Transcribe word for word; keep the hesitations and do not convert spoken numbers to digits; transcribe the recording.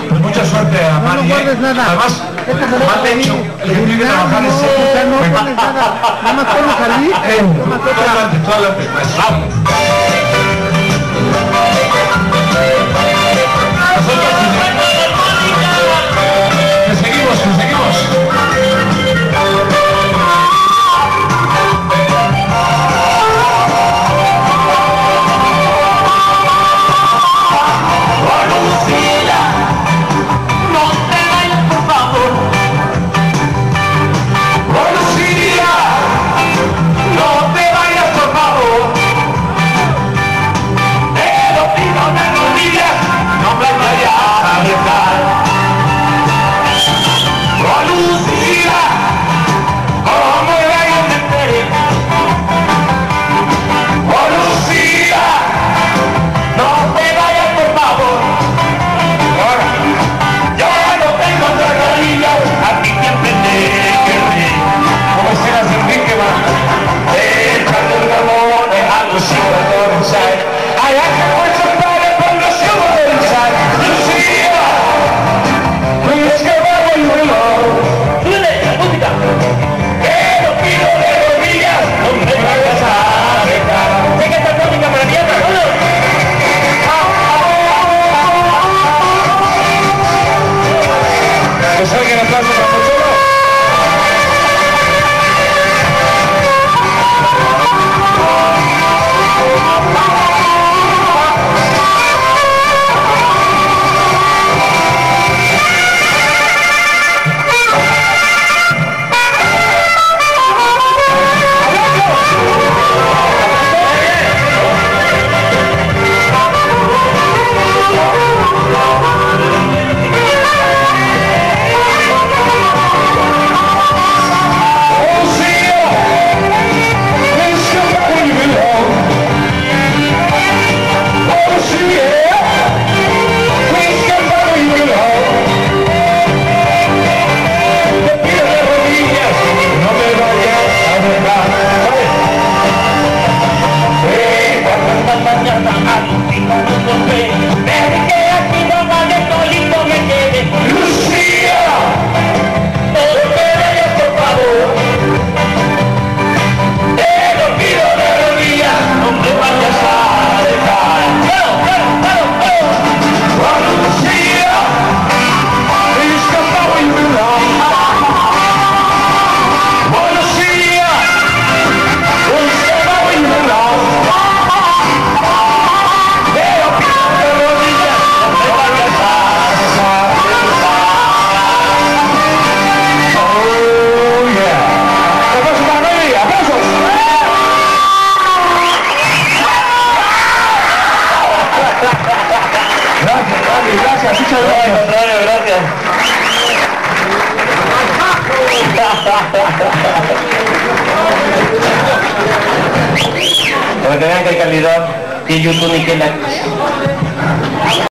Pues mucha suerte a Mari. No, no guardes nada. Además, mal hecho, el que tiene que trabajar no, es o sea, no pones nada. Nada más pones salir. Eh, tú adelante, tú adelante, maestro. Nosotros que seguimos, que seguimos. Para que vean que hay calidad, que YouTube ni que la...